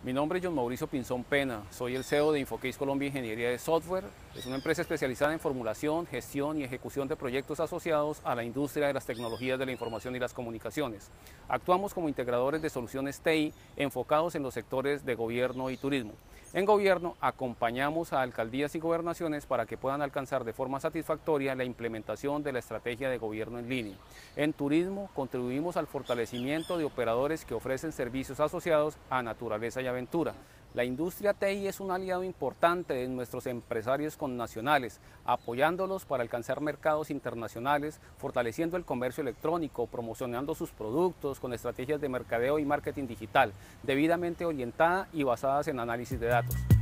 Mi nombre es John Mauricio Pinzón Pena, soy el CEO de Infocase Colombia Ingeniería de Software. Es una empresa especializada en formulación, gestión y ejecución de proyectos asociados a la industria de las tecnologías de la información y las comunicaciones. Actuamos como integradores de soluciones TI enfocados en los sectores de gobierno y turismo. En gobierno acompañamos a alcaldías y gobernaciones para que puedan alcanzar de forma satisfactoria la implementación de la estrategia de gobierno en línea. En turismo contribuimos al fortalecimiento de operadores que ofrecen servicios asociados a naturaleza y aventura. La industria TI es un aliado importante de nuestros empresarios connacionales, apoyándolos para alcanzar mercados internacionales, fortaleciendo el comercio electrónico, promocionando sus productos con estrategias de mercadeo y marketing digital, debidamente orientada y basadas en análisis de datos.